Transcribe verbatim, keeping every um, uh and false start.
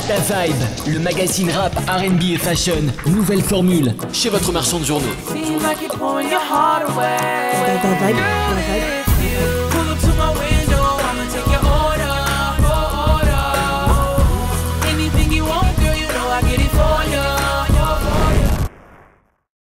Da Vibe, le magazine rap, R and B et fashion, nouvelle formule, chez votre marchand de journaux. Seems like you're pouring your heart away. Da, da Vibe, Da Vibe.